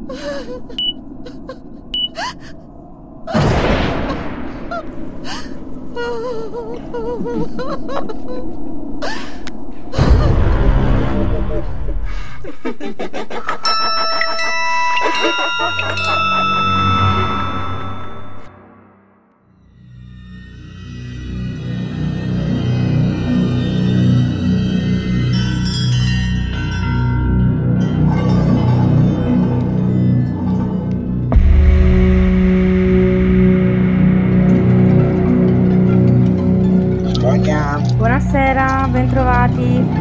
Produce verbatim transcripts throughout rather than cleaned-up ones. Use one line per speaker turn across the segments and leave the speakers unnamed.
Buonasera, bentrovati.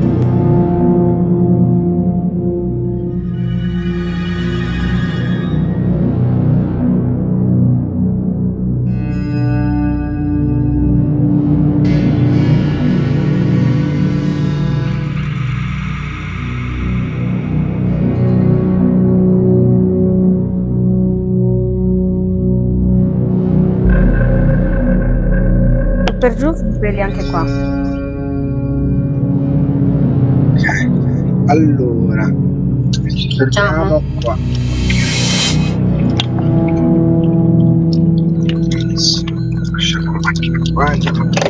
Per giù si svegli anche qua.
Allora, ci fermiamo qua. Lasciamo la macchina qua, andiamo qui.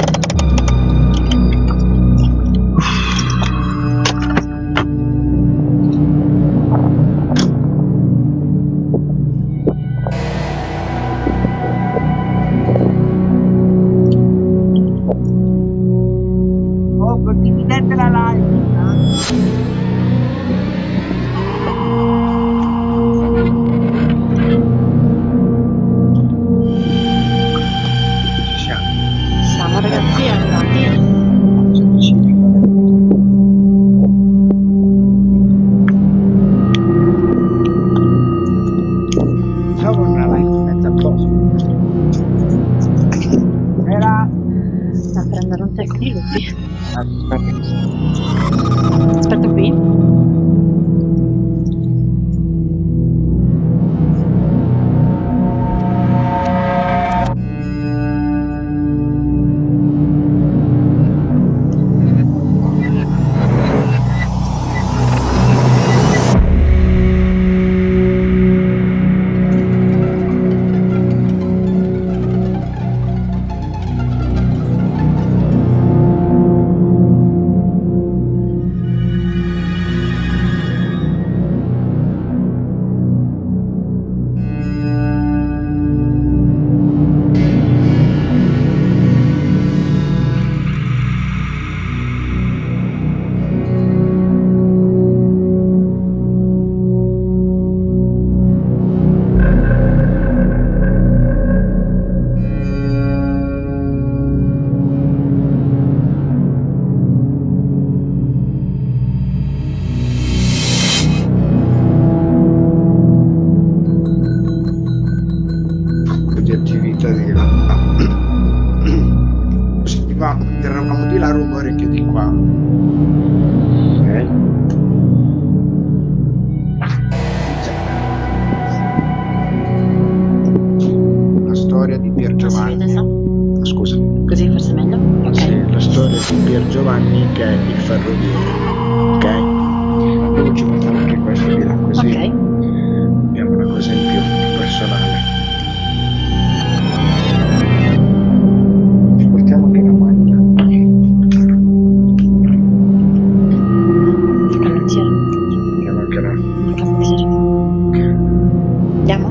Oh, condividete la live.
Siamo ragazzi arrivati.
Facciamo una live in mezzo a posto.
Era
Sta a prendere un tecnico qui.
Aspetta che sto.
Aspetta qui.
Di attività di là. Così qua eravamo di là, rumore anche di qua. Ok. La storia di Pier Giovanni. Scusa.
Così forse è meglio? Ok.
Sì, la storia di Pier Giovanni che è il ferroviere. Ok? Devo ci mettere anche questo di là così.
Ok.
Abbiamo una cosa in più personale. Ci portiamo anche la maglia.
Canottiera.
Andiamo anche la.
Una canottiera. Andiamo?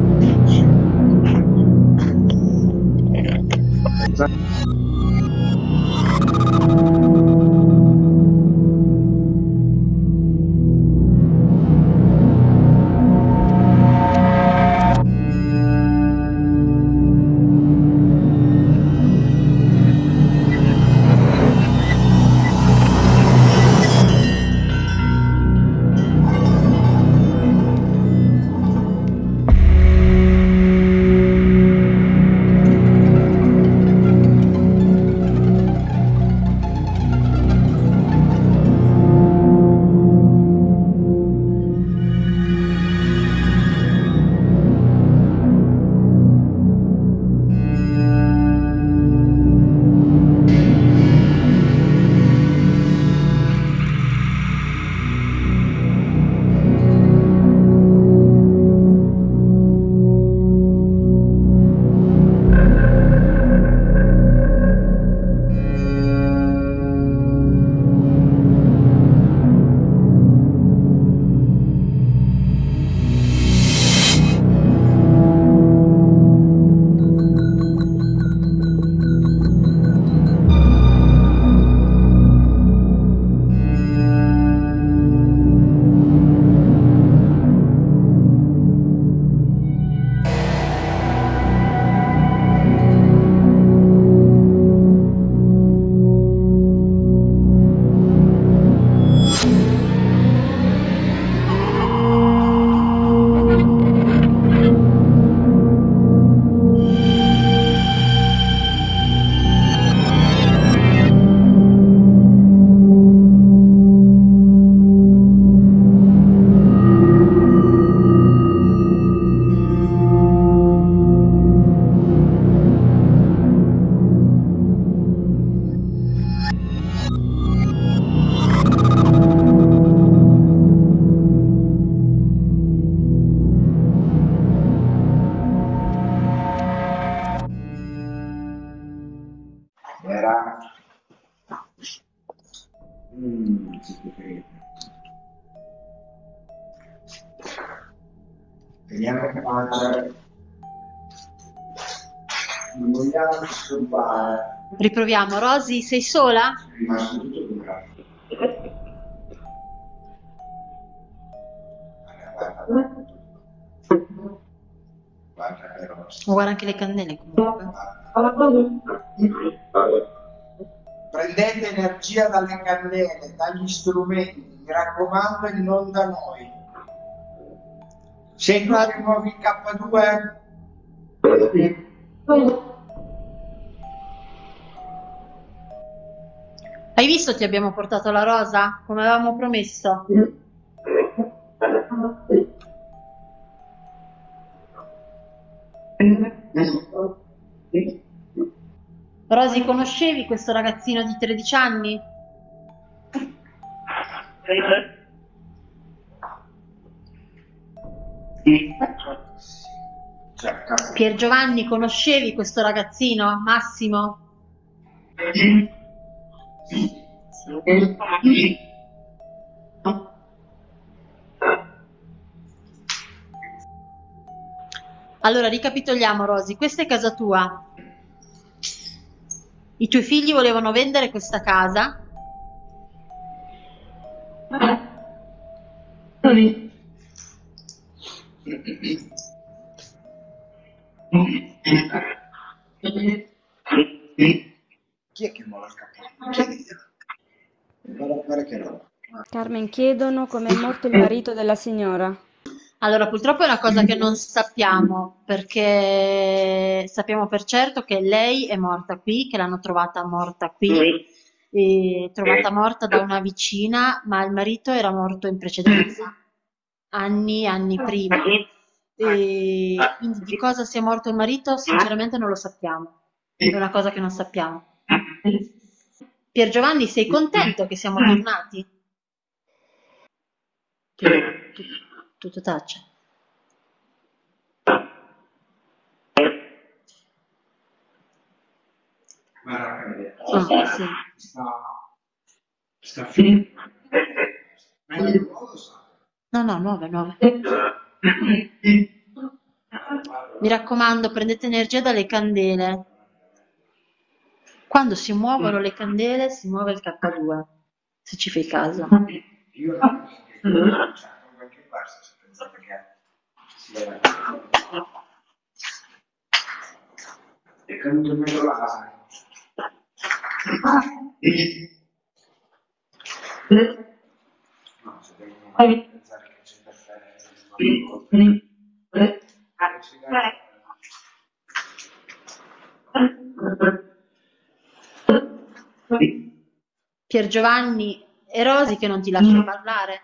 Vediamo che faccia. Non vogliamo disturbare.
Riproviamo. Rosy, sei sola?
È rimasto tutto bloccato. Guarda, guarda che rosa.
Guarda anche le candele comunque.
Prendete energia dalle candele, dagli strumenti, mi raccomando, e non da noi. Sento che muovi il K due?
Hai visto ti abbiamo portato la rosa? Come avevamo promesso. Rosy, conoscevi questo ragazzino di tredici anni?
Cioè, cazzo.
Pier Giovanni, conoscevi questo ragazzino? Massimo? Allora, ricapitoliamo, Rosy. Questa è casa tua. I tuoi figli volevano vendere questa casa.
Chi è che muove il capo? Chiediglielo. Guarda, guarda che roba.
Carmen, chiedono come è morto il marito della signora.
Allora, purtroppo è una cosa che non sappiamo, perché sappiamo per certo che lei è morta qui, che l'hanno trovata morta qui, e trovata morta da una vicina, ma il marito era morto in precedenza, anni e anni prima. E quindi di cosa sia morto il marito, sinceramente non lo sappiamo. È una cosa che non sappiamo. Pier Giovanni, sei contento che siamo tornati? Tutto, tutto taccia.
Guarda che vedete.
Ah, sì.
Sta, sta finendo. Ma è di nuovo, sa?
No, no, nuove, nuove. Mi raccomando, prendete energia dalle candele. Quando si muovono le candele si muove il K due, se ci fai caso.
Io non so che cioè, con qualche basta se pensate che si era è caduto il mio laser. No, se devono pensare che c'è interferenza
Pier Giovanni e Rosy che non ti lascio parlare.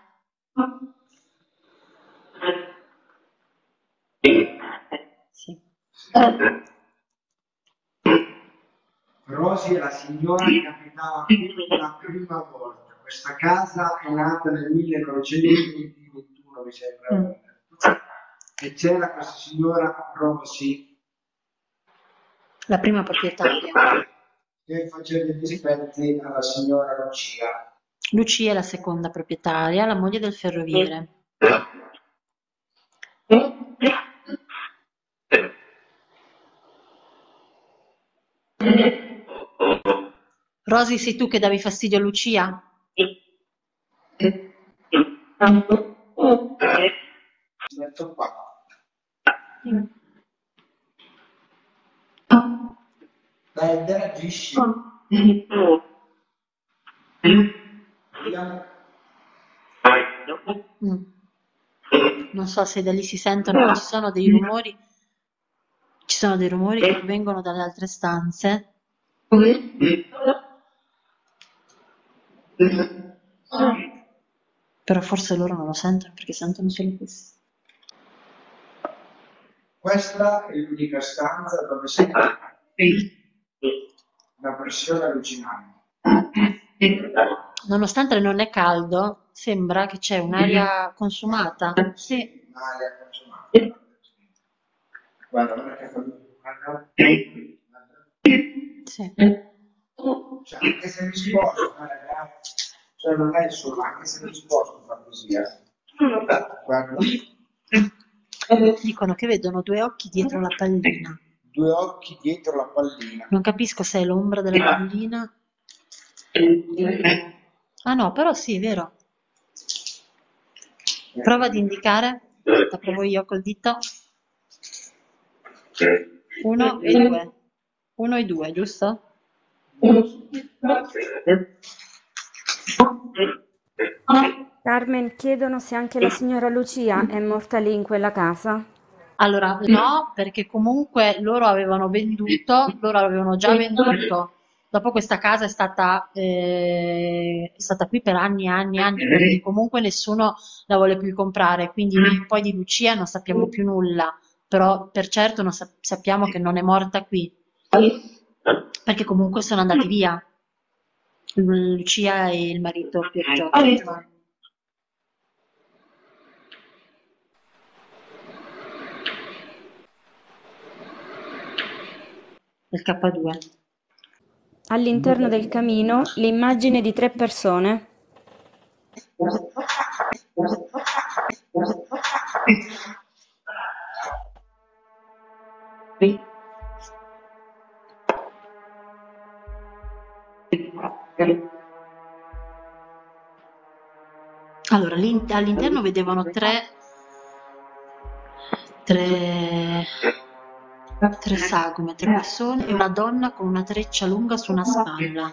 Sì.
Rosy è la signora che abitava qui la prima volta. Questa casa è nata nel millenovecentoventuno, mi sembra.
Mm.
E c'era questa signora Rosy
La prima proprietaria.
che faceva i dispetti alla signora Lucia.
Lucia è la seconda proprietaria, la moglie del ferroviere. Rosy, sei tu che davi fastidio a Lucia?
Metto qua. Dai, interagisci. Vediamo.
Mm. Non so se da lì si sentono, ma ci sono dei rumori, ci sono dei rumori che vengono dalle altre stanze. Però forse loro non lo sentono perché sentono solo questo.
Questa è l'unica stanza dove si una pressione allucinante.
Nonostante non è caldo, sembra che c'è un'aria consumata. Sì.
Un'aria consumata. Guarda, guarda che fa lui. Guarda.
Sì.
Cioè, anche se mi sposto, eh, ragazzi, cioè non è solo, anche se mi sposto fa così, eh. Guarda.
Dicono che vedono due occhi dietro la pallina.
Due occhi dietro la pallina.
Non capisco se è l'ombra della pallina. Ah no, però sì, è vero. Prova ad indicare. La provo io col dito. Uno e due. Uno e due, giusto?
Carmen, chiedono se anche la signora Lucia è morta lì in quella casa.
Allora, no, perché comunque loro avevano venduto, loro avevano già venduto. Dopo questa casa è stata, eh, è stata qui per anni e anni e anni, perché comunque nessuno la vuole più comprare, quindi noi poi di Lucia non sappiamo più nulla, però per certo non sap- sappiamo che non è morta qui, perché comunque sono andati via, Lucia e il marito Pier Giovanni. Il K due.
All'interno del camino l'immagine di tre persone.
Allora, all'in- all'interno vedevano tre, tre, tre sagome, tre persone e una donna con una treccia lunga su una spalla.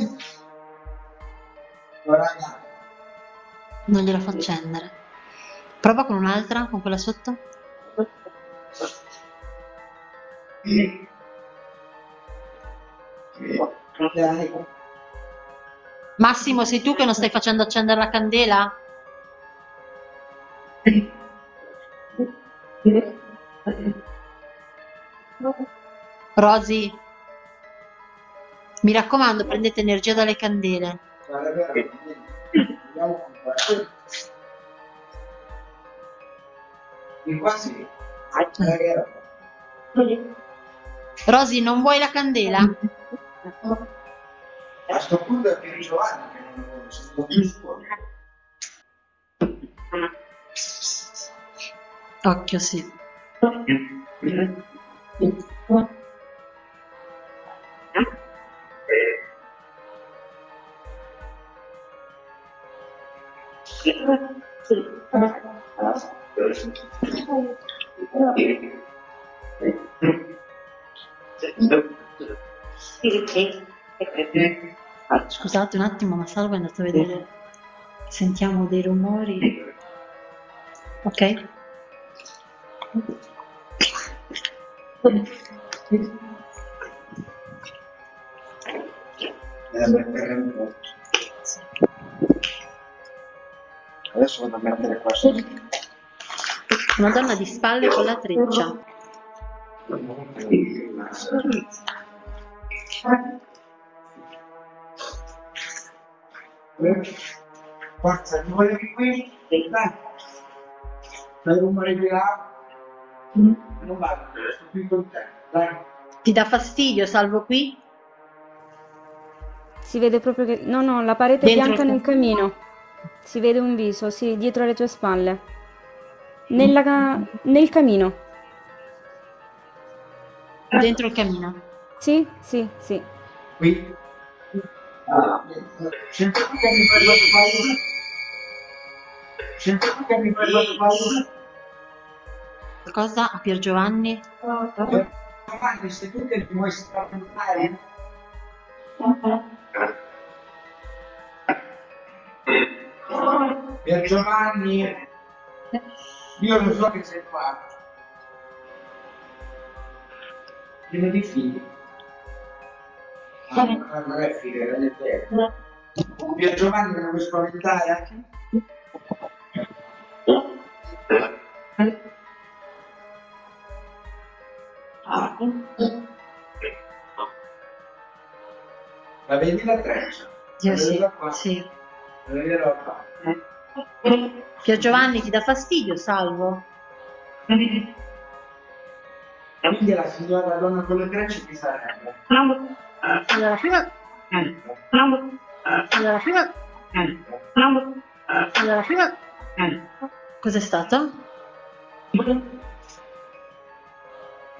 Non gliela fa accendere. Prova con un'altra, con quella sotto. Massimo, sei tu che non stai facendo accendere la candela? Rosy, mi raccomando, prendete energia dalle candele. Rosy, non vuoi la candela?
A questo punto è Pier Giovanni che non lo vuole, sono più scuole.
Occhio, sì. Scusate un attimo, ma Salvo è andato a vedere. Sentiamo dei rumori. Ok?
Adesso vado a mettere qua su.
Una donna di spalle con la treccia.
Forza, ti voglio di qui? Dai. Fai rumore di là? Non vado, sto qui con te. Dai.
Ti dà fastidio, Salvo qui?
Si vede proprio che... No, no, la parete
Dentro
bianca
il-
nel camino. Si vede un viso, sì, dietro le tue spalle. Nella ca- Nel camino.
Dentro il camino.
Sì, sì, sì.
Qui? Senti qui che mi fai la paura? Senti qui che mi fai la paura?
Cosa a Pier Giovanni?
Giovanni, sei tu che mi vuoi spaventare? Pier Giovanni, io lo so che sei qua. Pieno di figli. Ah, non è figa, è di te. Pier Giovanni, non vuoi spaventare? La vedi la treccia?
Io
La
sì,
vedi qua?
sì.
La vedrò qua.
Pier Giovanni ti dà fastidio, Salvo?
Quindi la signora la donna con le trecce chi sarebbe?
Allora, prima... Allora, prima... Allora, prima... Cos'è stato?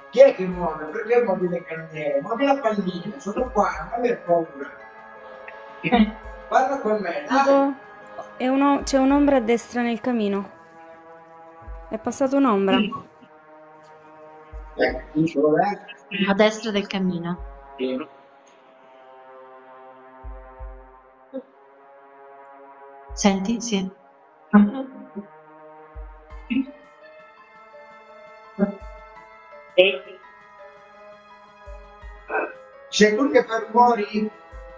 Chi è che muove? Perché muovi le candele? Muovi la pallina, sono qua, non aver paura. Guarda con me, dai.
Tipo, è uno- c'è un'ombra a destra nel camino. È passata un'ombra.
Eh, dicevo, eh.
A destra del cammino. Senti? Sì.
Sei tu che fai rumori?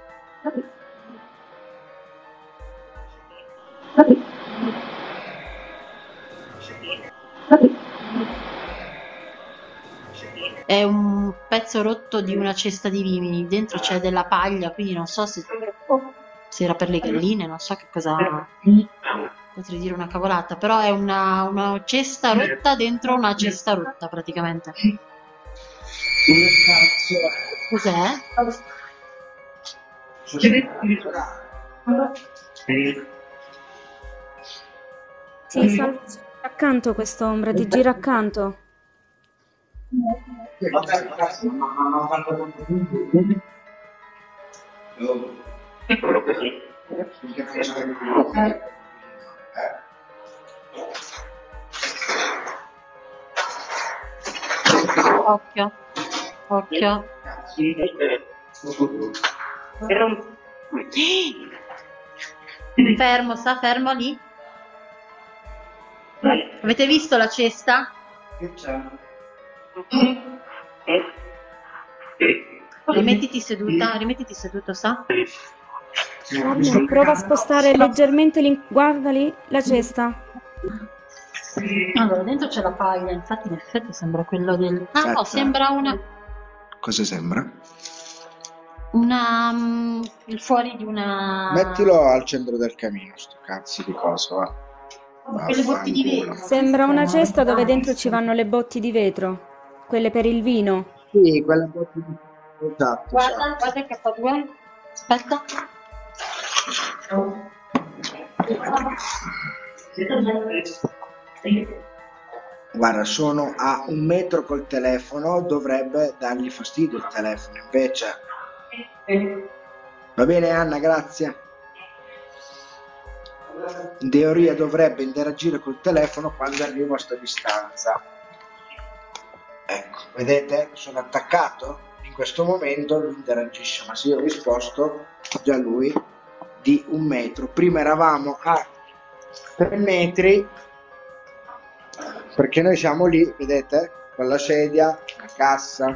È un pezzo rotto di una cesta di vimini, dentro c'è della paglia, quindi non so se, se era per le galline, non so che cosa, potrei dire una cavolata, però è una, una cesta rotta dentro una cesta rotta praticamente. Cos'è?
Sì, salvo, ti gira accanto quest'ombra, ti gira accanto.
Vabbè, ragazzi, ma ma- ma- ma- ma- Piccolo così. Finché faccio le cose. Eh?
Occhio, occhio. Fermo, sta fermo lì. Avete visto la cesta?
Che c'è?
Rimettiti seduta, rimettiti seduto, sta?
Guarda, prova a spostare leggermente l'in... Guarda lì, la cesta.
Allora, dentro c'è la paglia, infatti in effetti sembra quello del... Ah no,
Aspetta.
sembra una...
Cosa sembra?
una... mm, il fuori di una...
Mettilo al centro del camino, sto cazzo di coso, va.
Quelle botti di
Vaffanculo.
vetro.
Sembra una cesta dove dentro ci vanno le botti di vetro, quelle per il vino.
Sì, quella botte di... Esatto,
Guarda,
esatto.
guarda il K due. Aspetta.
Guarda, sono a un metro col telefono, dovrebbe dargli fastidio il telefono, invece... Va bene Anna, grazie. In teoria dovrebbe interagire col telefono quando arrivo a sta distanza. Ecco, vedete? Sono attaccato. In questo momento lui interagisce, ma se io mi sposto, già lui di un metro. Prima eravamo a tre metri, perché noi siamo lì, vedete? Con la sedia, la cassa.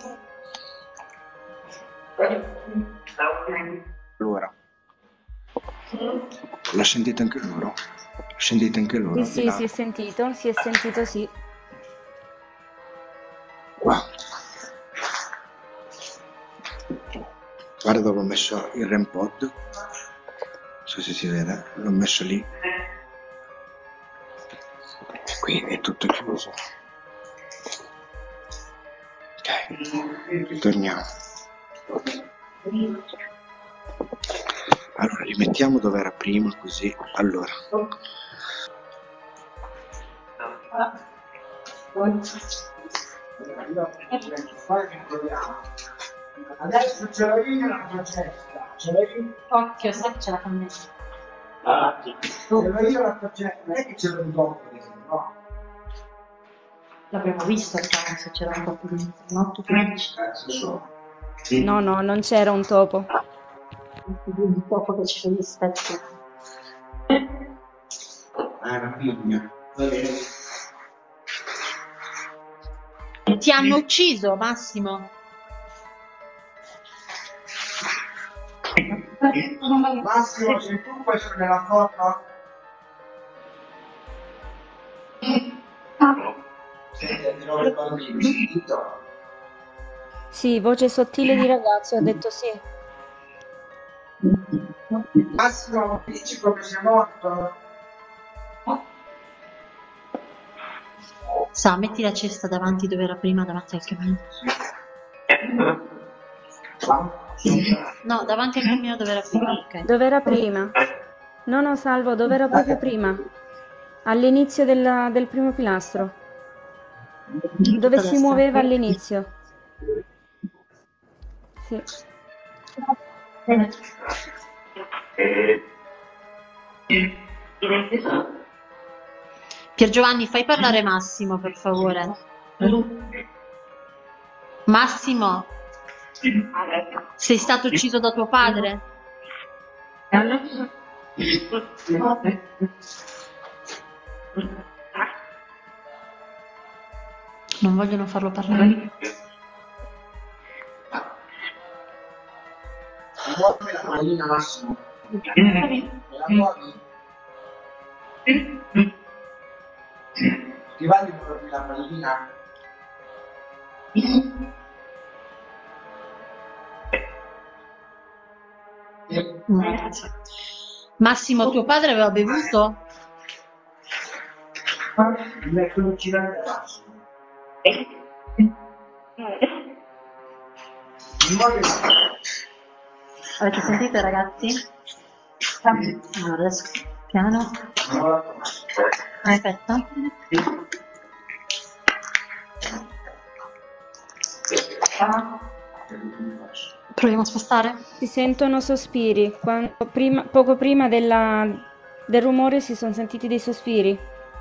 Allora, l'ha sentito anche loro? L'ha sentito anche loro?
Sì,
di
sì,
là?
si è sentito, si è sentito, sì.
Qua. Guarda dove ho messo il REM pod. Non so se si vede, l'ho messo lì. Qui è tutto chiuso. Ok, torniamo. Allora, rimettiamo dove era prima, così. Allora.
Adesso ce l'ho io la tua cesta, ce l'ho io,
Occhio, sai che c'è la connessa.
ce l'ho io la tua cesta, non è che ce l'ho dopo, no?
L'abbiamo visto il cane se c'era un po' più dentro, no? Tu che dici?
Cazzo sono.
No, no, non c'era un topo.
Dopo che ci sono gli specchi.
Ah, una pigna. Va bene.
Ti hanno ucciso, Massimo.
Massimo, sei tu questo nella foto? Senti, di nuovo i bambini, sentito?
Sì, voce sottile di ragazzo, ha detto sì.
Massimo, dici come sei morto?
Sa, metti la cesta davanti dove era prima, davanti al camino. No, davanti al camino dove era prima, ok.
Dove era prima? No, no, Salvo, dove era proprio prima? All'inizio della- del primo pilastro. Dove si
Adesso.
muoveva all'inizio. Sì.
Pier Giovanni, fai parlare Massimo, per favore. Massimo, sei stato ucciso da tuo padre? Non vogliono farlo parlare.
Muovi la pallina, Massimo. Me la muovi? Ti va di muovermi la pallina?
Mm. Massimo, tuo padre aveva bevuto?
Mi metto un girare Massimo. Mi muovi la pallina?
Avete sentito, ragazzi? Allora, adesso piano. Aspetta. Proviamo a spostare?
Si sentono sospiri. Quando- prima- poco prima della- del rumore si sono sentiti dei sospiri.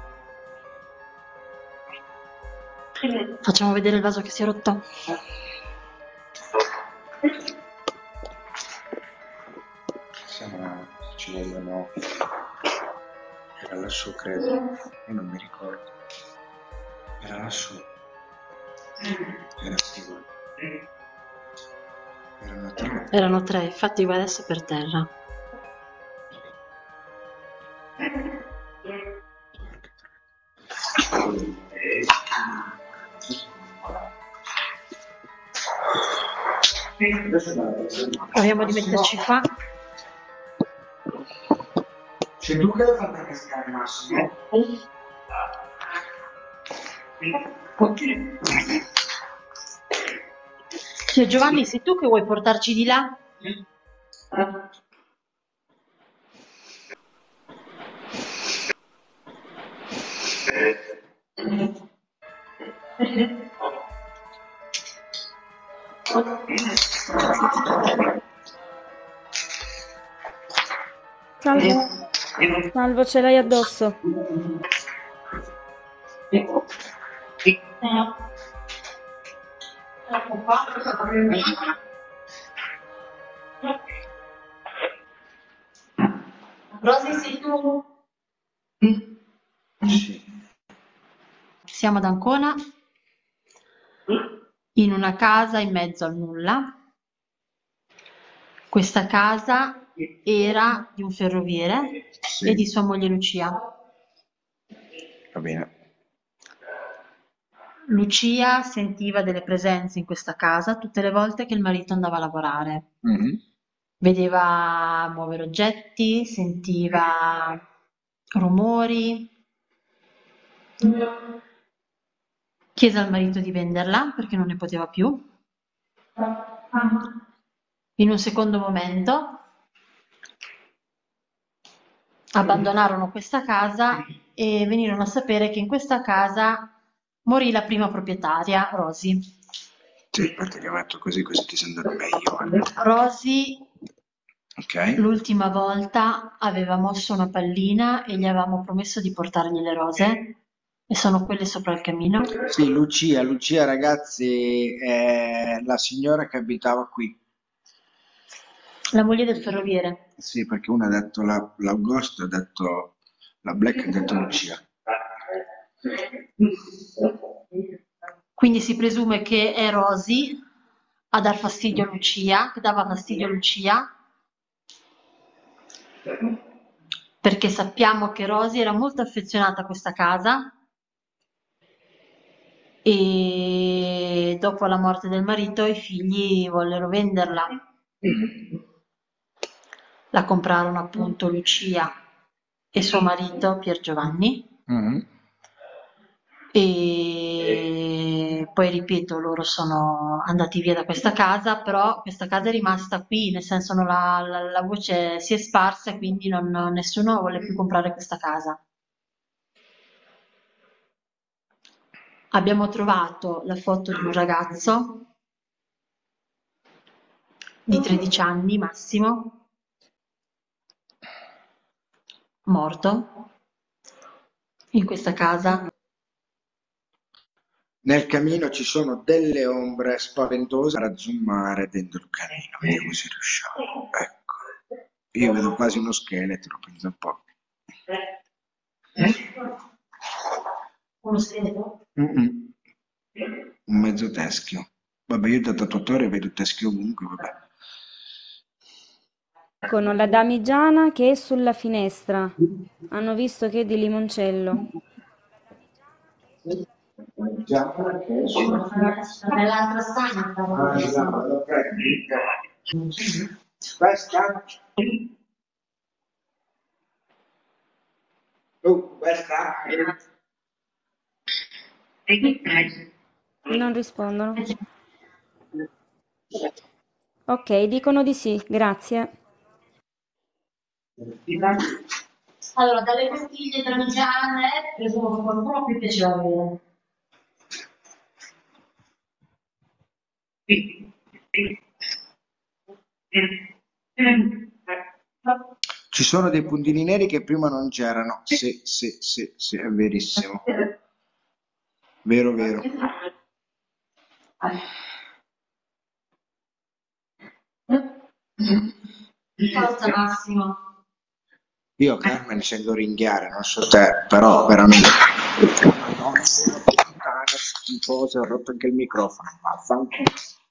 Facciamo vedere il vaso che si è rotto.
Siamo, ci vogliono. Era lassù, credo. Io non mi ricordo. Era lassù. Era sicuro. Erano tre.
Erano tre, infatti guarda adesso è per terra. Proviamo di metterci qua.
Sei tu che l'hai fatta cascare, Massimo?
Cioè, Giovanni, sei tu che vuoi portarci di là?
Salvo, Salvo, ce l'hai addosso.
Rosy, sei tu?
Sì.
Siamo ad Ancona, in una casa in mezzo al nulla. Questa casa era di un ferroviere
Sì.
e di sua moglie Lucia.
Va bene.
Lucia sentiva delle presenze in questa casa tutte le volte che il marito andava a lavorare.
Mhm.
Vedeva muovere oggetti, sentiva rumori. Chiese al marito di venderla perché non ne poteva più. In un secondo momento abbandonarono questa casa e venirono a sapere che in questa casa morì la prima proprietaria, Rosy.
Sì, perché li ho metto così, così ti sentono meglio.
Rosy
Ok?
l'ultima volta aveva mosso una pallina e gli avevamo promesso di portargli le rose e sono quelle sopra il camino.
Sì, Lucia, Lucia ragazzi è la signora che abitava qui.
La moglie del ferroviere.
Sì, perché uno ha detto la, l'Augusto, ha detto la Black, ha detto Lucia.
Quindi si presume che è Rosy a dar fastidio a Lucia, che dava fastidio a Lucia, perché sappiamo che Rosy era molto affezionata a questa casa e dopo la morte del marito i figli vollero venderla. La comprarono appunto Lucia e suo marito Pier Giovanni.
Mhm.
E poi ripeto, loro sono andati via da questa casa, però questa casa è rimasta qui, nel senso non la, la- la voce si è sparsa e quindi non- nessuno vuole più comprare questa casa. abbiamo trovato la foto di un ragazzo di tredici anni massimo, morto, in questa casa.
Nel camino ci sono delle ombre spaventose a zoomare dentro il camino, vediamo se riusciamo. Ecco, io vedo quasi uno scheletro, penso un po'.
Uno scheletro?
Mm-mm. Un mezzo teschio. Vabbè, io da tatuatore vedo teschio ovunque, vabbè.
Con la damigiana che è sulla finestra. Hanno visto che è di limoncello.
Già, perché sono...
Nell'altra stanza.
Ah, già, ok. Questa? Oh, questa?
Non rispondono. Ok, dicono di sì, grazie.
Allora, dalle conchiglie damigiane, presumo che qualcuno qui piaceva avere.
Ci sono dei puntini neri che prima non c'erano. Sì, sì, sì, sì, è verissimo. Vero, vero.
Forza Massimo.
Io Carmen sento ringhiare, non so te, però veramente... Madonna, puttana schifosa, ho rotto anche il microfono. Vaffanculo.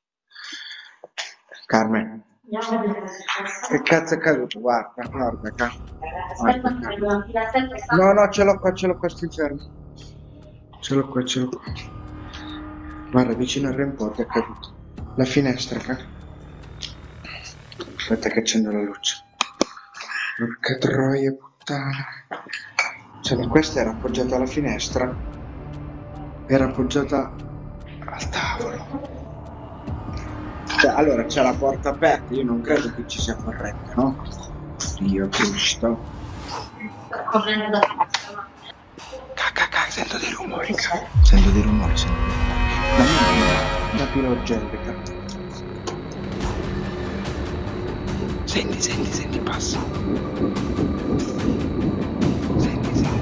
Carmen, che cazzo è caduto? Guarda, guarda, guarda, guarda. No, no, ce l'ho qua, ce l'ho qua, stai fermo. Ce l'ho qua, ce l'ho qua. Guarda, vicino al remporto è caduto. La finestra, cara. Aspetta che accendo la luce. Porca troia, puttana. Cioè, questa era appoggiata alla finestra. Era appoggiata al tavolo. Cioè, allora c'è la porta aperta, io non credo che ci sia corrente, no? Io Cristo.
Correndo da
Cacca, sento dei rumori, cacca. Sento dei rumori, sento dei rumori. Dammi una pila urgente. Senti, senti, senti, passa. Senti, senti.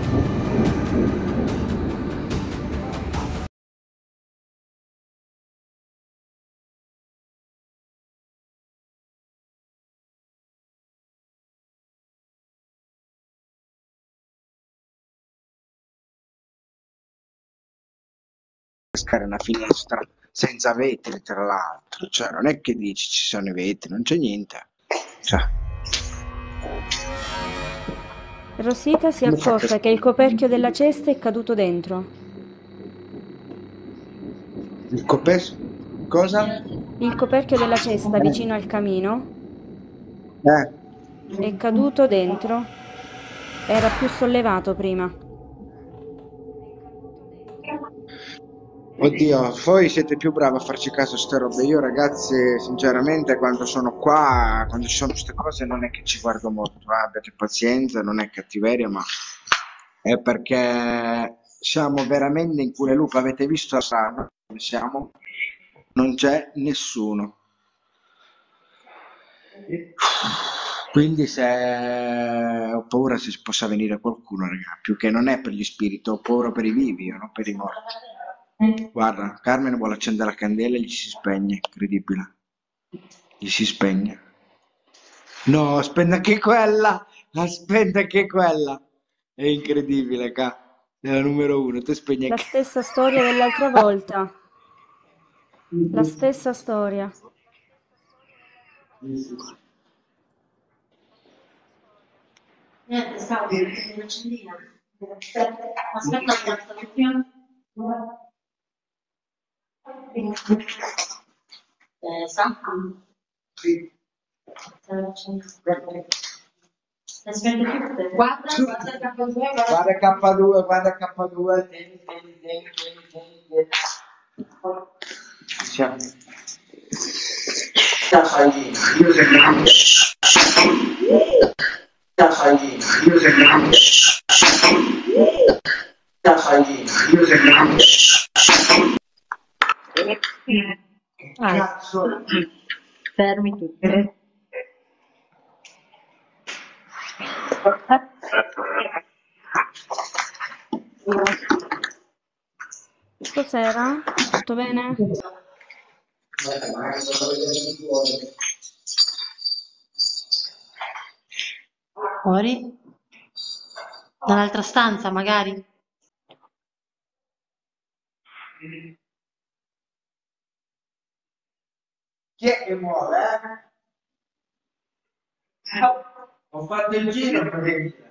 Pescare una finestra senza vetri, tra l'altro. Cioè, non è che dici ci sono i vetri, non c'è niente. Cioè.
Rosita si è accorta che il coperchio della cesta è caduto dentro.
Il coperchio? Cosa?
Il coperchio della cesta vicino al camino
Eh.
è caduto dentro. Era più sollevato prima.
Oddio, voi siete più bravi a farci caso a ste robe. Io ragazzi, sinceramente, quando sono qua, quando ci sono queste cose, non è che ci guardo molto, eh, abbiate pazienza, non è cattiveria, ma è perché siamo veramente in culo lupo. Avete visto la strada? Siamo? Non c'è nessuno. Quindi se ho paura se possa venire qualcuno, raga, più che non è per gli spiriti, ho paura per i vivi, non per i morti. Guarda, Carmen vuole accendere la candela e gli si spegne, incredibile. Gli si spegne. No, spende anche quella! Spende anche quella! È incredibile, ca. È la numero uno, tu spegni
La
anche...
stessa storia dell'altra volta. La stessa storia.
Niente, stavo per l'accendina. Aspetta, aspetta, aspetta. Eh, sa?
Sì.
Aspetta tutte. Guarda, guarda K due, guarda.
Guarda K due, guarda K due. Tieni, tieni, tieni, tieni, tieni, tieni. Siamo. Caffeina, io sembro... Caffeina, io sembro... Io che
Ah,
cazzo.
fermi tutti.
Cos'era? Tutto bene?
Fuori? Dall'altra stanza, magari?
Chi è che muove, eh? Ho fatto il giro per venire.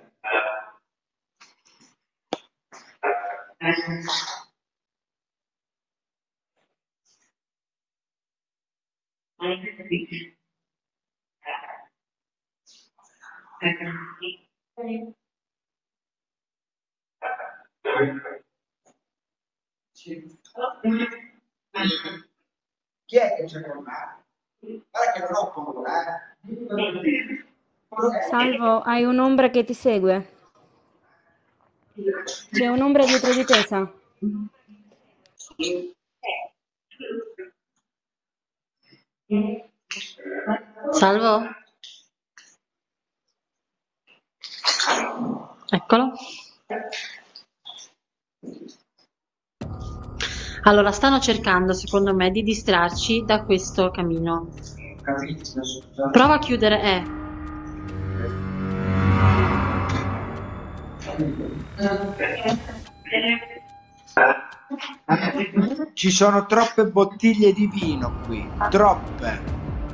Chi è che c'è con me? Guarda che non ho paura, eh?
Salvo, hai un'ombra che ti segue. C'è un'ombra dietro di te, sa?
Salvo? Eccolo. Allora, stanno cercando, secondo me, di distrarci da questo cammino. Prova a chiudere, eh.
Ci sono troppe bottiglie di vino qui, troppe.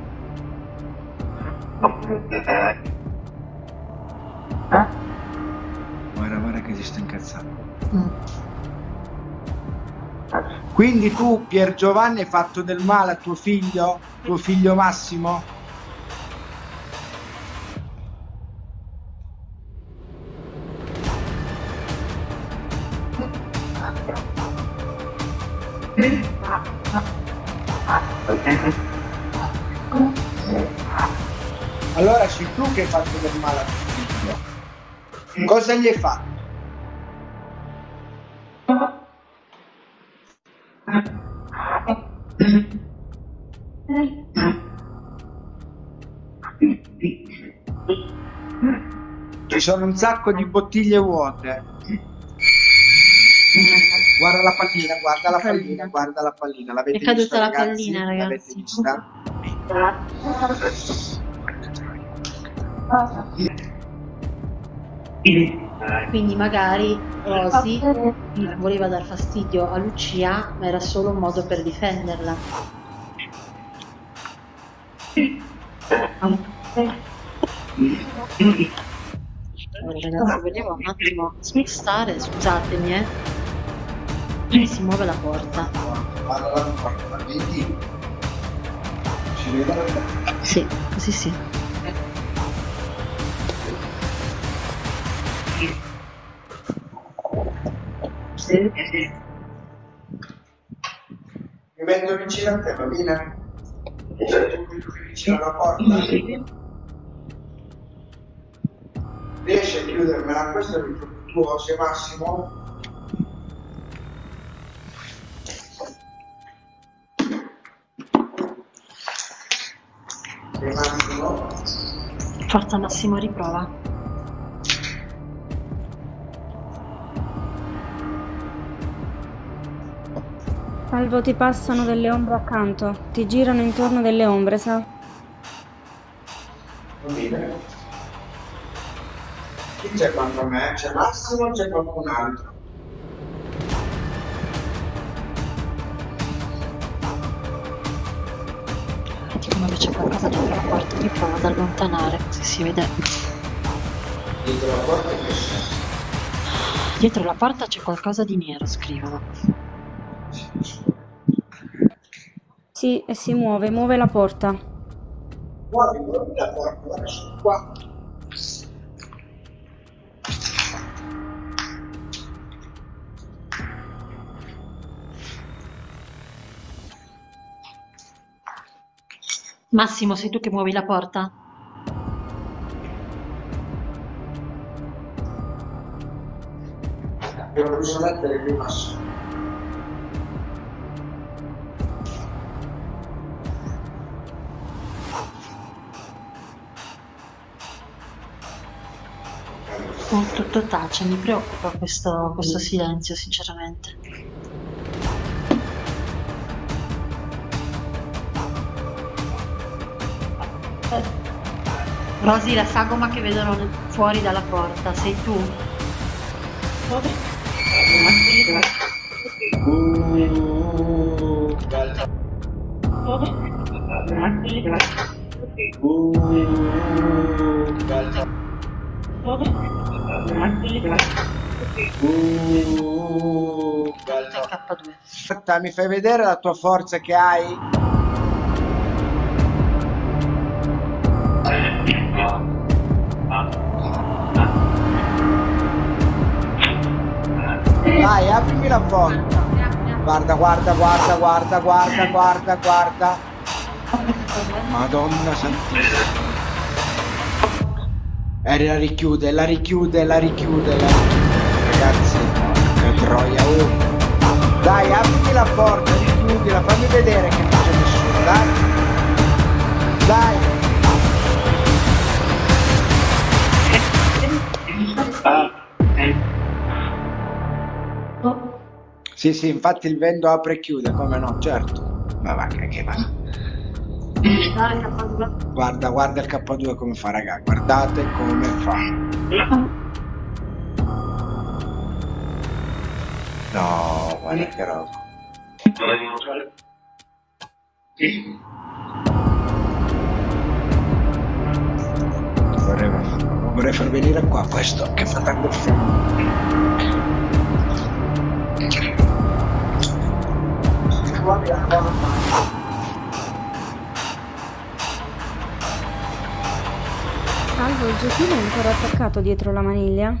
Guarda, guarda che si sta incazzando.
Mm.
Quindi tu, Pier Giovanni, hai fatto del male a tuo figlio? Tuo figlio Massimo? Allora sei tu che hai fatto del male a tuo figlio. Cosa gli hai fatto? Ci sono un sacco di bottiglie vuote. Guarda la pallina, guarda la pallina, guarda la pallina. L'avete
È caduta
vista,
la
ragazzi?
pallina,
L'avete
ragazzi.
vista?
Quindi magari Rosy voleva dar fastidio a Lucia, ma era solo un modo per difenderla. Allora, ragazzi, volevo un attimo spostare, scusatemi, eh. E si muove la porta.
Guarda la porta, vedi? Ci vede?
Sì, sì, sì.
Mi metto vicino a te, va bene? Vicino alla porta. Riesci a chiudermela? Questo è il tuo, sei Massimo? Sei Massimo?
Forza Massimo, riprova.
Salvo, ti passano delle ombre accanto, ti girano intorno delle ombre, sa?
Va bene. Chi c'è quanto a me? C'è Massimo o c'è qualcun altro?
Come c'è qualcosa dietro la porta, riprova ad allontanare, così si vede.
Dietro la porta che c'è?
Dietro la porta c'è qualcosa di nero, scrivono.
Sì, e si muove, muove la porta.
Muovi, muovi la porta, guarda, sono qua.
Massimo, sei tu che muovi la porta?
Che lo posso mettere qui basso.
Oh, tutto tace, mi preoccupa questo, questo silenzio, sinceramente. Eh, Rosy, la sagoma che vedono nel- fuori dalla porta, sei tu?
Uh, bello. Uh, bello. Uh,
Tutto è
bello.
K due.
Aspetta, mi fai vedere la tua forza che hai? Dai, aprimi la porta. Guarda, guarda, guarda, guarda, guarda, guarda, guarda. Madonna santissima. E la richiude, la richiude, la richiude, la richiude. Ragazzi, che troia. Oh. Dai, aprimi la porta, richiudila, fammi vedere che non c'è nessuno, dai. Dai. Sì, sì, infatti il vento apre e chiude, come no, certo. Ma va, che, che va. Guarda, guarda il K due come fa, raga, guardate come fa. No, guarda che roba. Vorrei, vorrei far venire qua questo che fa tanto freddo.
Salvo, il giochino è ancora attaccato dietro la maniglia?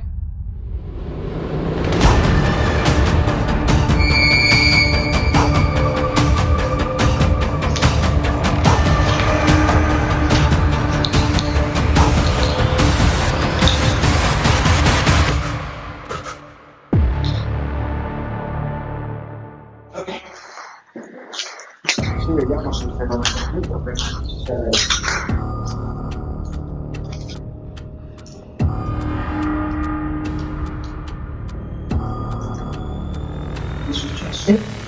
Sì, vediamo se il fenomeno è tutto per succedere. Che è successo?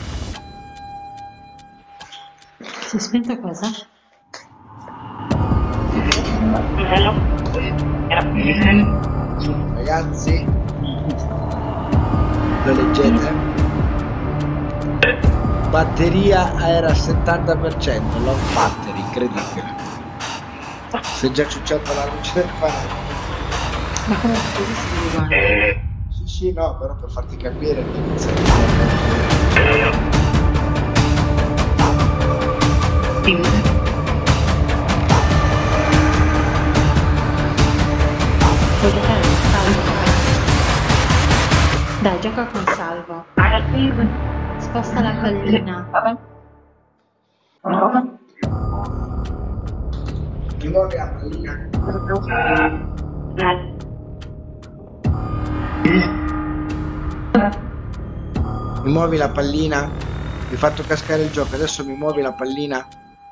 Si è spento cosa?
Ragazzi, lo leggete? Batteria era al settanta per cento, low battery, incredibile. Si è già ciucciato la luce del panello.
Ma comunque così si deve guardare.
Sì, sì, no, però per farti capire che inizia
Puoi giocare con Salvo? Dai, gioca con Salvo. Sposta la pallina.
Ti muovi la pallina. Mi muovi la pallina? Mi hai fatto cascare il gioco, adesso mi muovi la pallina?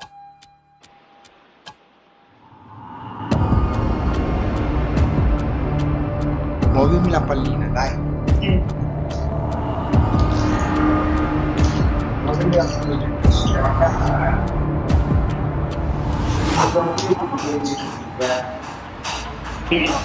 Muovimi la pallina, dai. Muovimi la pallina. Si chiama casa, eh. Sono qui che dici, eh.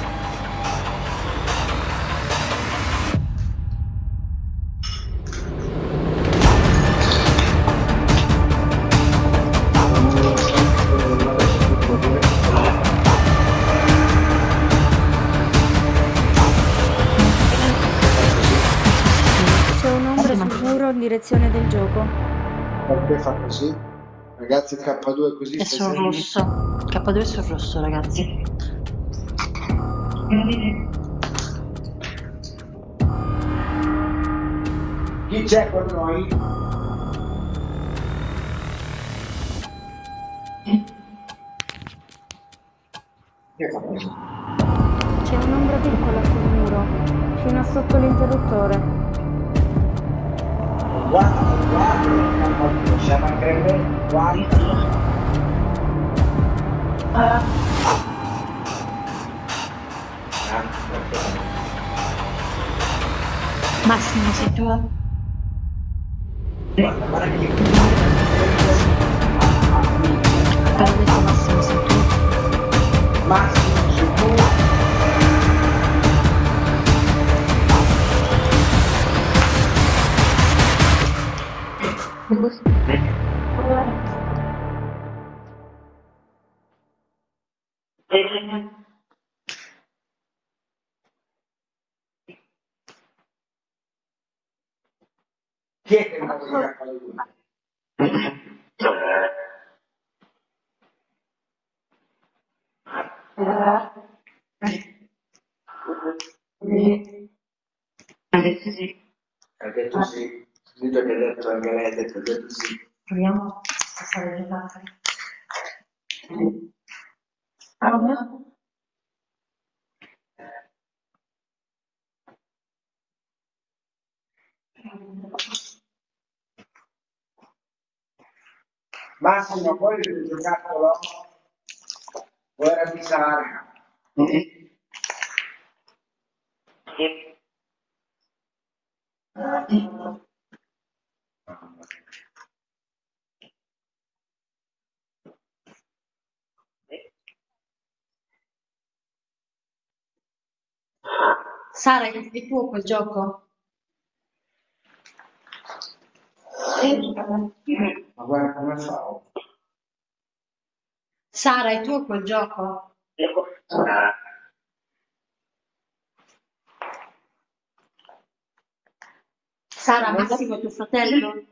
C'è un'ombra sul muro in direzione del gioco.
Perché fa così? Ragazzi, K due così
È sul
stasera.
rosso. K due è sul rosso, ragazzi.
Chi c'è con noi? Che fa così?
C'è un'ombra piccola sul muro, fino a sotto l'interruttore.
Guarda, guarda, ci mancherebbe, guarda.
Massimo, sei tu?
Guarda, guarda che...
Appena detto Massimo, sei tu?
Massimo, sei tu? Chi è che non vuole giocare con le due?
Adesso sì.
Ha detto sì. Sentito che ha detto anche lei, ha detto, ha detto sì.
Proviamo a fare le giocate.
Massimo, poi il giocattolo vuoi ravvisare?
Sara, è tuo quel gioco?
Ma guarda come fa.
Sara, è tuo quel gioco? Sara, Massimo è tuo fratello?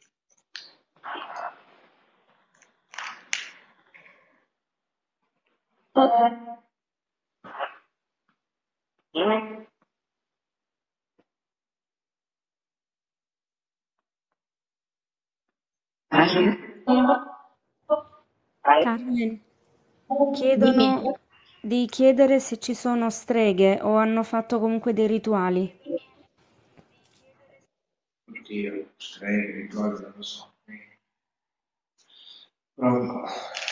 Carmen, chiedono
Dimmi.
di chiedere se ci sono streghe o hanno fatto comunque dei rituali.
Oddio, streghe, ricordi, non lo so. Pronto.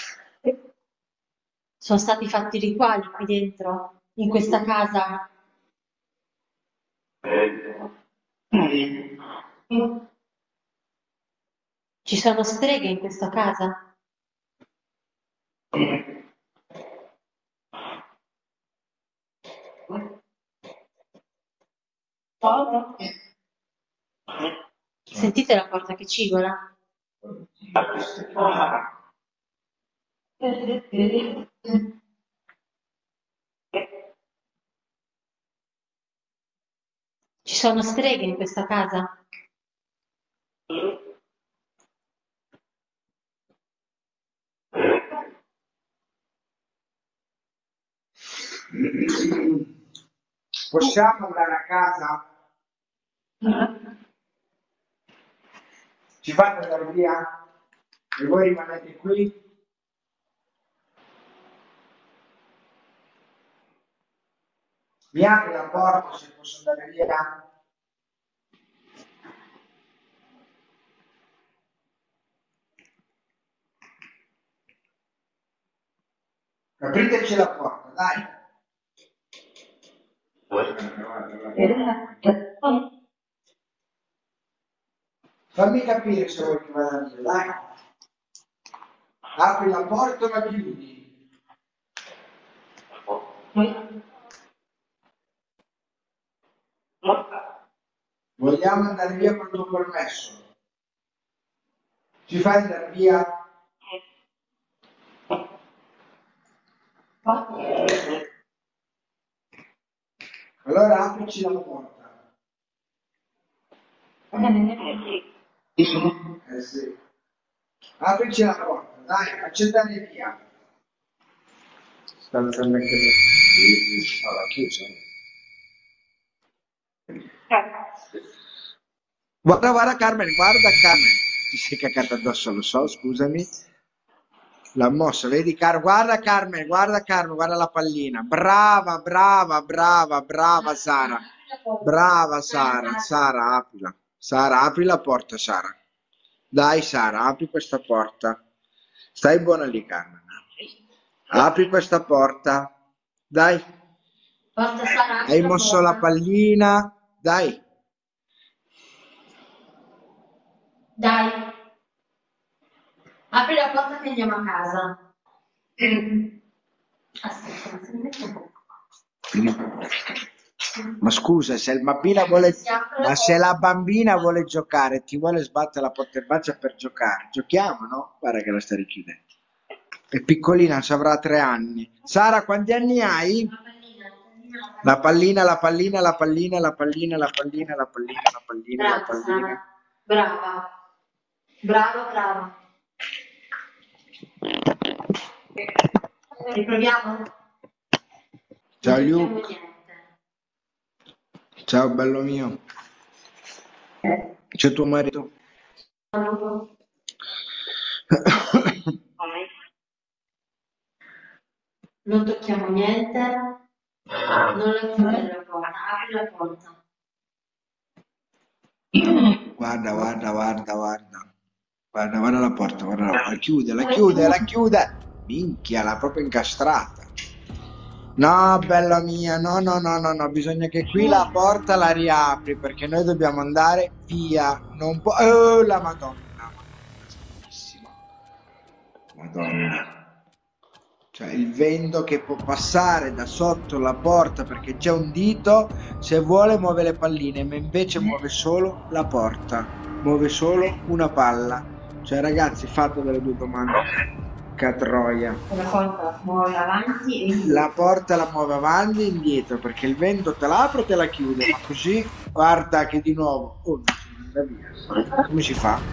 Sono stati fatti rituali qui dentro, in questa casa? Ci sono streghe in questa casa? Sentite la porta che cigola? Ci sono streghe in questa casa?
Possiamo andare a casa? Ci fate andare via? E voi rimanete qui? Mi apri la porta se posso andare via? Apriteci la porta, dai. Fammi capire se vuoi che vada via, dai. Apri la porta o la chiudi? Vogliamo andare via con il tuo permesso? Ci fai andare via? Allora aprici la porta. Eh sì. Aprici la porta, dai, accendere via. Sta alzando anche me. No, l'ha chiusa. Guarda, guarda Carmen, guarda Carmen. Ti sei cacata addosso, lo so, scusami. L'ha mossa, vedi Carmen? Guarda Carmen, guarda Carmen, guarda la pallina. Brava, brava, brava, brava Sara. Brava Sara, Sara, aprila. Sara, apri la porta, Sara. Dai, Sara, apri questa porta. Stai buona lì, Carmen. Apri questa porta. Dai.
Porta Sara, apri
Hai
la
mosso la
porta.
pallina. Dai.
Dai. Apri la porta che andiamo a casa. Aspetta, ma se mi metto un po'.
Ma scusa, se il bambina vuole,
Si apre la
ma se
porta.
la bambina vuole giocare e ti vuole sbattere la porta in faccia per giocare, giochiamo, no? Guarda che la stai richiudendo. È piccolina, ci avrà tre anni. Sara, quanti anni hai?
La pallina, la pallina,
La pallina, la pallina, la pallina, la pallina, la pallina, la pallina, la
brava
pallina.
Sara. Brava. Brava, brava. Riproviamo?
Ciao
Non
Luke,
facciamo niente.
ciao bello mio. C'è tuo marito?
Non tocchiamo niente. Non la chiudere la porta. Apri la porta.
Guarda, guarda, guarda, guarda. Guarda, guarda la porta, guarda la porta. Chiude, la chiude, la chiude. Minchia, l'ha proprio incastrata. No, bella mia, no, no, no, no, no, bisogna che qui la porta la riapri perché noi dobbiamo andare via. Non può... Oh, la Madonna, Madonna, Madonna. Cioè il vento che può passare da sotto la porta perché c'è un dito, se vuole muove le palline, ma invece muove solo la porta, muove solo una palla. Cioè ragazzi, fate delle due domande. Catroia.
La porta la muove avanti e indietro.
La porta la muove avanti e indietro perché il vento te la apre e te la chiude, ma così guarda che di nuovo... Oh, non si manda via. Come si fa?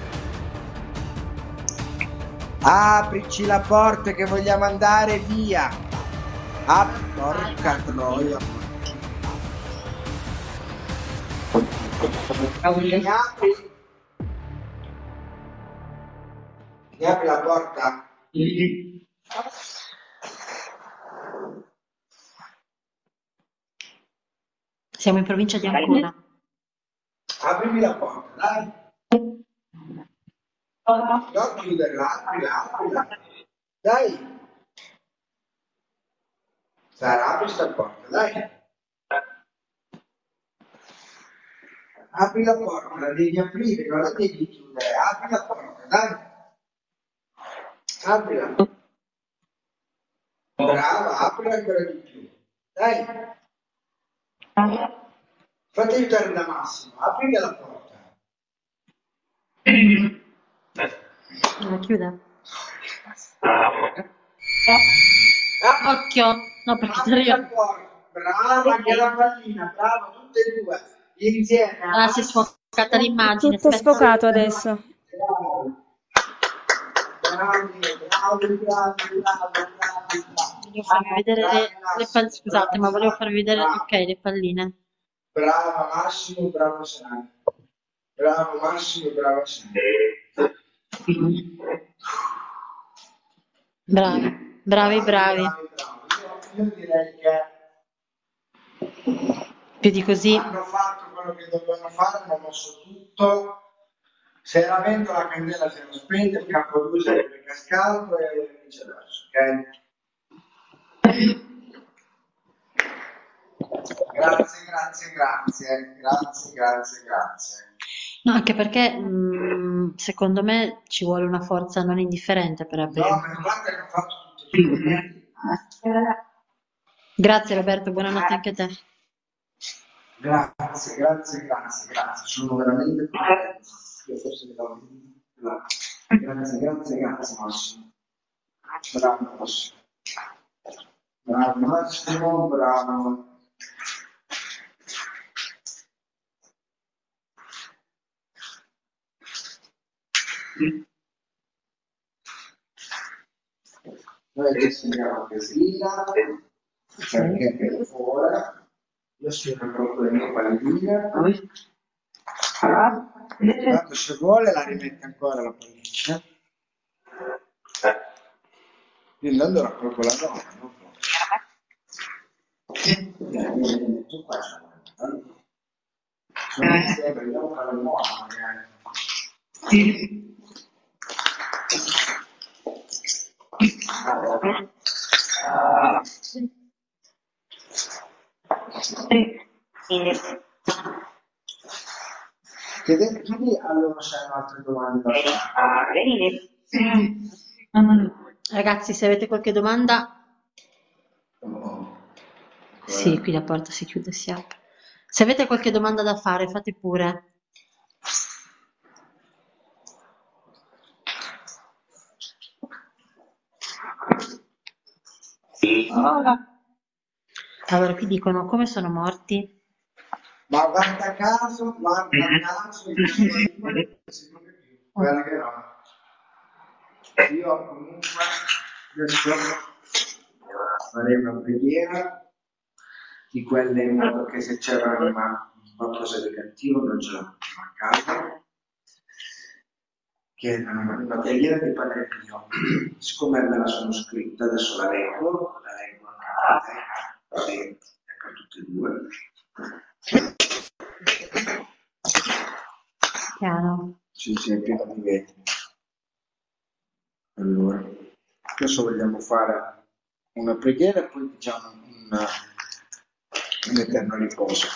Aprici la porta che vogliamo andare via. Apri, porca troia. Mi apri? Mi apri la porta?
Siamo in provincia di Ancona.
Aprimi la porta, dai. Non chiuderla, aprila, aprila. Dai. Sara, apri sta porta, dai. Apri la porta, la devi aprire, non la devi chiudere. Apri la porta, dai. Aprila. Brava, aprila ancora di più. Dai. Fatti aiutare da Massimo, apri la porta.
La chiude?
Ah,
Occhio! No, perché te
apri la
io...
porta. Brava, anche la pallina, brava, tutte e due. Insieme.
Ah, si è sfocata l'immagine.
Tutto
Aspetta.
sfocato adesso.
Bravi, bravi, bravi, bravi, bravi.
Volevo farvi vedere le, le palline. Scusate, ma volevo farvi vedere, ok, le palline.
Brava Massimo, bravo Sara. Bravo Massimo, bravo Sara.
Bravi, bravi, bravi.
bravi, bravi. Io, io direi che
Più di così.
hanno fatto quello che dovevano fare, hanno mosso tutto. Se era vento la candela si era spenta, il campo luce era cascato e viceversa, ok? Grazie, grazie, grazie, grazie, grazie, grazie.
No, anche perché mh, secondo me ci vuole una forza non indifferente per
No,
aprire.
ma guarda che hanno fatto tutto il
Grazie Roberto, buonanotte anche a te.
Grazie, grazie, grazie, grazie. Sono veramente contento. Io forse devo... Grazie, grazie, grazie Massimo. Bravo Massimo. Bravo Massimo, bravo. Noi adesso andiamo a casina perché per fuori io sono proprio le mie palline. Tanto se vuole la rimette ancora la pallina. Quindi allora proprio la donna, non può. sono insieme, vediamo fare il nuovo magari. Chiedete, chiedi allora se hanno altre domande da fare.
Ragazzi, se avete qualche domanda,
Oh,
sì, qui la porta si chiude e si apre. Se avete qualche domanda da fare, fate pure. Allora, qui dicono come sono morti.
ma guarda caso, guarda caso, guarda che no. Io comunque adesso farei una preghiera di quelle in modo che se c'è un'anima qualcosa di cattivo non ce la mettiamo a casa, che è una, una preghiera di Padre Pio. Siccome me la sono scritta, adesso la leggo, la leggo anche a te, e per tutte e due.
Piano.
Sì, sì, è pieno di vetri. Allora, adesso vogliamo fare una preghiera e poi diciamo un, un eterno riposo.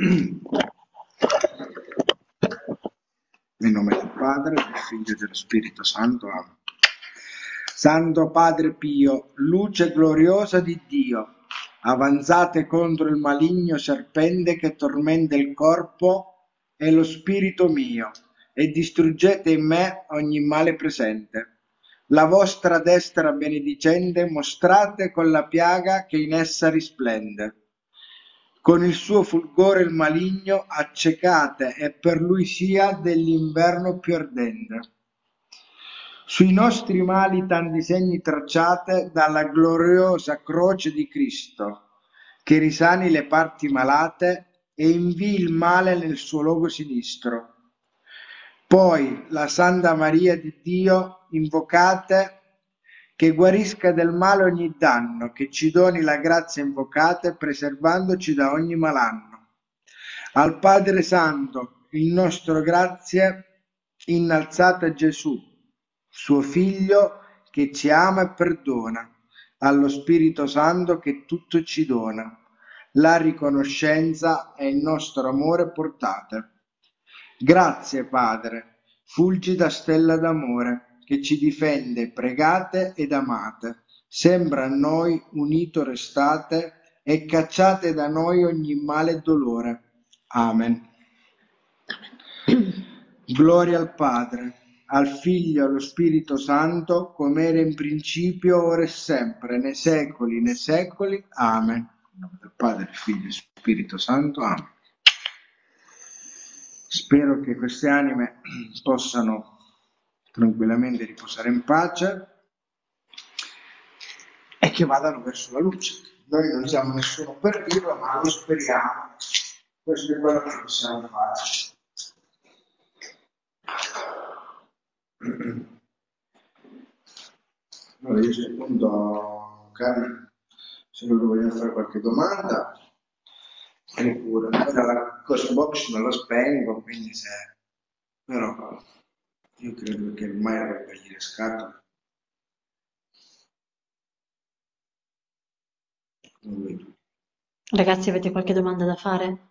Nel nome del Padre, del Figlio e dello Spirito Santo. Amen. Santo Padre Pio, luce gloriosa di Dio, avanzate contro il maligno serpente che tormenta il corpo e lo spirito mio, e distruggete in me ogni male presente. La vostra destra benedicente mostrate con la piaga che in essa risplende. Con il suo fulgore il maligno accecate e per lui sia dell'inverno più ardente. Sui nostri mali tanti segni tracciate dalla gloriosa croce di Cristo, che risani le parti malate e invii il male nel suo logo sinistro. Poi la Santa Maria di Dio invocate, che guarisca del male ogni danno, che ci doni la grazia invocate, preservandoci da ogni malanno. Al Padre Santo, il nostro grazie, innalzate a Gesù, suo Figlio, che ci ama e perdona, allo Spirito Santo che tutto ci dona, la riconoscenza e il nostro amore portate. Grazie Padre, fulgida stella d'amore, che ci difende, pregate ed amate, sembra a noi unito restate e cacciate da noi ogni male e dolore. Amen. Gloria al Padre, al Figlio e allo Spirito Santo, come era in principio, ora e sempre, nei secoli, nei secoli. Amen. In nome del Padre, del Figlio e dello Spirito Santo. Amen. Spero che queste anime possano tranquillamente riposare in pace e che vadano verso la luce. Noi non siamo nessuno per dirlo, ma lo speriamo. Questo è quello che possiamo fare. Allora, io se appunto, cari, se loro vogliono fare qualche domanda, e pure, la cost box non la spengo, quindi se, però io credo che ormai avrebbe gli scatole.
Ragazzi, avete qualche domanda da fare?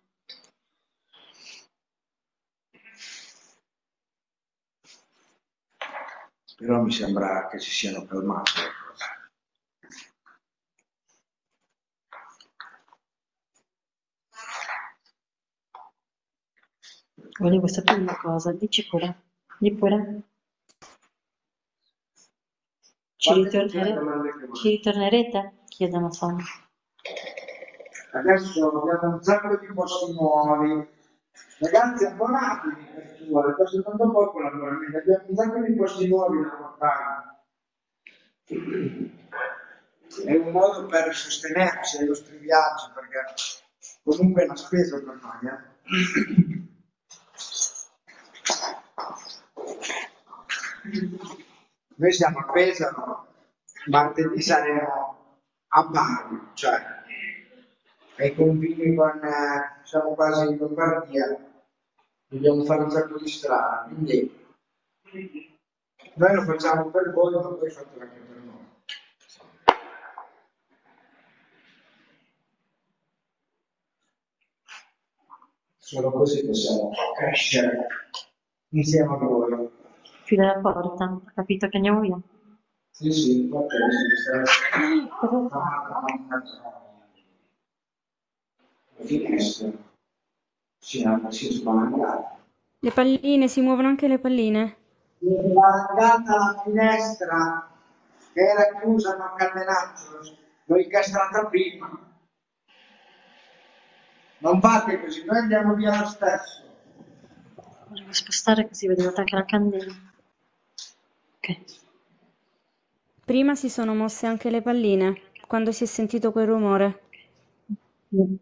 Però mi sembra che si siano calmate le cose.
Volevo sapere una cosa, dici pure, di pure. Ci, ritornere... Ci ritornerete? Chiedono Sonia.
Adesso abbiamo un sacco di posti nuovi. Ragazzi, abbonatevi per favore, costa tanto poco l'abbonamento, abbiamo un sacco di posti nuovi da portare. È un modo per sostenerci ai nostri viaggi, perché comunque è una spesa per noi. Eh? Noi siamo a Pesaro, martedì saremo a Bari, cioè ai confini con, eh, siamo quasi in Lombardia, dobbiamo fare un sacco di strada, quindi noi lo facciamo per voi, ma voi fatelo anche per noi. Solo così possiamo crescere insieme a voi.
Chiude la porta, ha capito che andiamo via?
Sì, sì, infatti adesso mi
Cosa fa?
la finestra si è si è spalancata.
Le palline, si muovono anche le palline.
Si è spalancata la finestra che era chiusa ma catenaccio, l'ho incastrata prima. Non fate così, noi andiamo via lo stesso.
Volevo spostare così vedete anche la candela. Ok.
Prima si sono mosse anche le palline, quando si è sentito quel rumore.
Mm.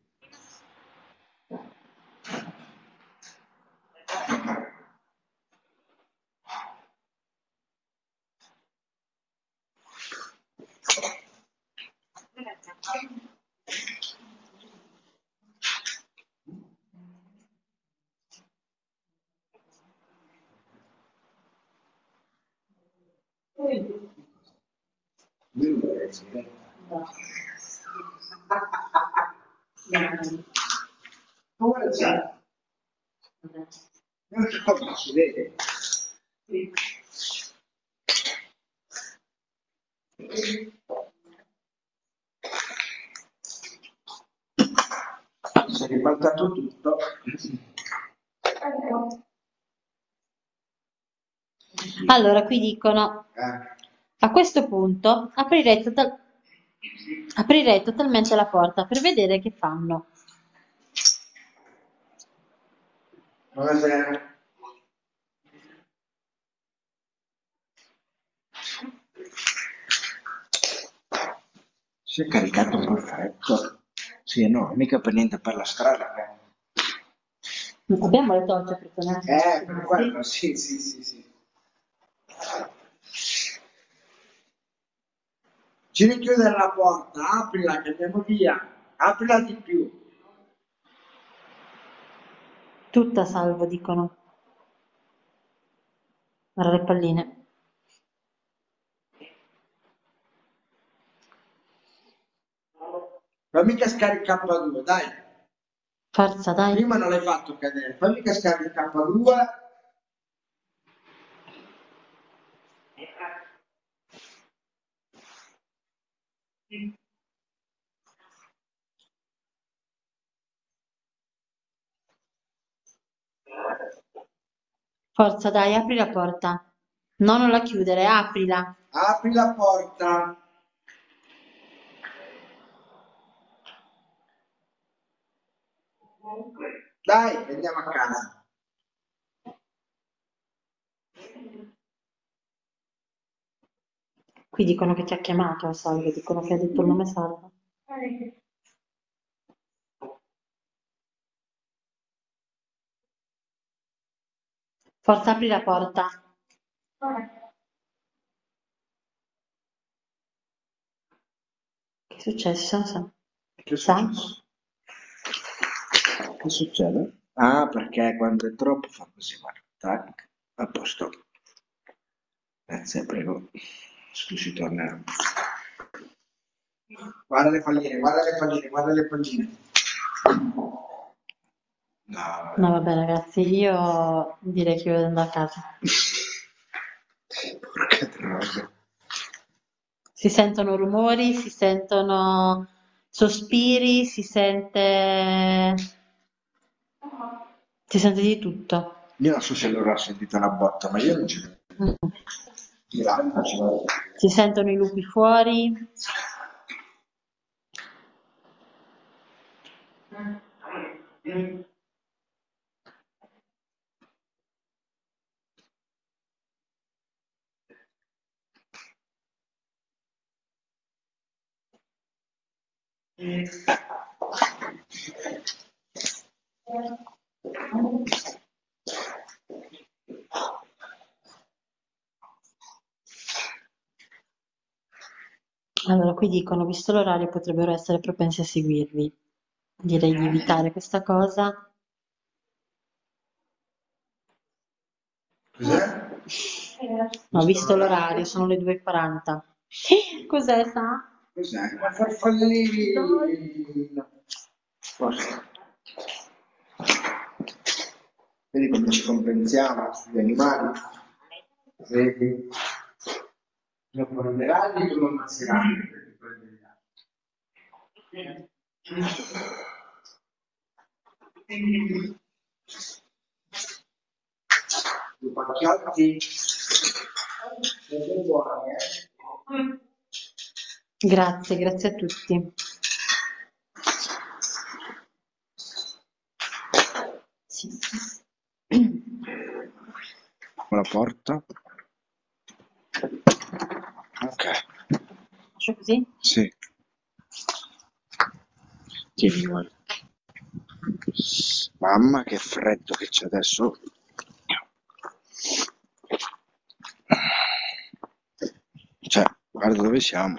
Come c'è? Non si capisce, vede? Si è ribaltato tutto.
Allora, qui dicono,
Eh.
a questo punto aprirei, total- aprirei totalmente la porta per vedere che fanno.
Buonasera. Si è caricato un po' il freddo. Sì, no, mica per niente per la strada. Eh,
Non abbiamo le torce per tornare.
eh per quello, sì, sì, sì, sì. Ci richiudere la porta, aprila che andiamo via. Aprila di più.
Tutta salvo, dicono. Guarda le palline.
Fammi cascare il K due, dai.
Forza, dai.
Prima non l'hai fatto cadere. Fammi cascare il K due.
Forza, dai, apri la porta. No, non la chiudere, aprila.
Apri la porta. Dai, andiamo a casa.
Qui dicono che ti ha chiamato, Salvo, dicono che ha detto il nome Salvo. Forza, apri la porta. Che è successo? Sa?
Che
Sa?
successo? Che succede? Ah, perché quando è troppo fa così, guarda. Tac, a posto. Grazie, prego. Scusi, torna. Guarda le palline, guarda le palline, guarda le palline. No,
No, vabbè, ragazzi, io direi che vado andare a casa.
porca troia.
Si sentono rumori, si sentono sospiri, si sente... si sente di tutto.
Io non so se loro hanno sentito una botta, ma io non ci vedo.
Mm.
Di là, non ci vado.
Si sentono i lupi fuori. Allora, qui dicono, visto l'orario, potrebbero essere propensi a seguirvi. Direi di evitare questa cosa.
Cos'è?
No, ho visto l'orario, sono le due e quaranta. Cos'è, sa?
Cos'è? Una farfallina. Guarda. Vedi come ci compensiamo sugli animali? Vedi? Dopo i regali tu non ammazzerai perché poi i regali. I pacchiotti sono buoni, eh?
Grazie, grazie a tutti. Sì.
La porta. Ok.
Faccio così?
Sì. Tieni, guarda. Mamma che freddo che c'è adesso. Cioè, guarda dove siamo.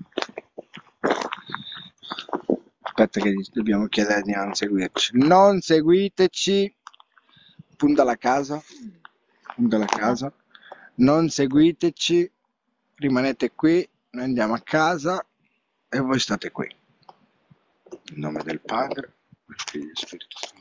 Aspetta che gli dobbiamo chiedere di non seguirci. Non seguiteci. Punta la casa. Punta la casa. Non seguiteci. Rimanete qui. Noi andiamo a casa e voi state qui. In nome del Padre, del Figlio e Spirito Santo.